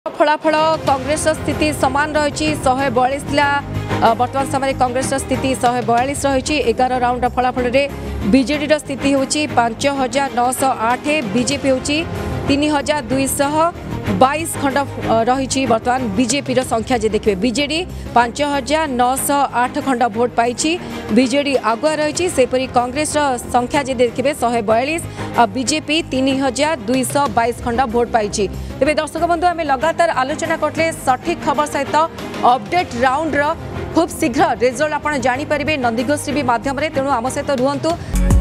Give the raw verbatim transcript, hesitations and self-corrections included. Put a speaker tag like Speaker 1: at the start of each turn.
Speaker 1: फलाफल कांग्रेस स्थिति सामान रही शहे बयालीस बर्तमान समय कांग्रेस स्थिति शहे बयालीस रही एगार राउंड फलाफल बीजेडी स्थिति हूँ पांच हजार नौश आठ बीजेपी हूँ तीन हजार दुईश बाईस खंड रही बर्तमान बीजेपी संख्या जे देखिए बीजेडी पांच हजार नौश आठ खंड भोट पाई बीजेडी आगुआ रही सेपरी कांग्रेस संख्या जे देखिए शहे बयालीस बीजेपी तीन हजार दुईश बाईस खंड भोट पाई तेज दर्शक बंधु आम लगातार आलोचना करते सठिक खबर सहित अपडेट राउंड खूब शीघ्र रिजल्ट आप जापर नंदीघोष टीवी माध्यम तेणु आम सहित रुहतु।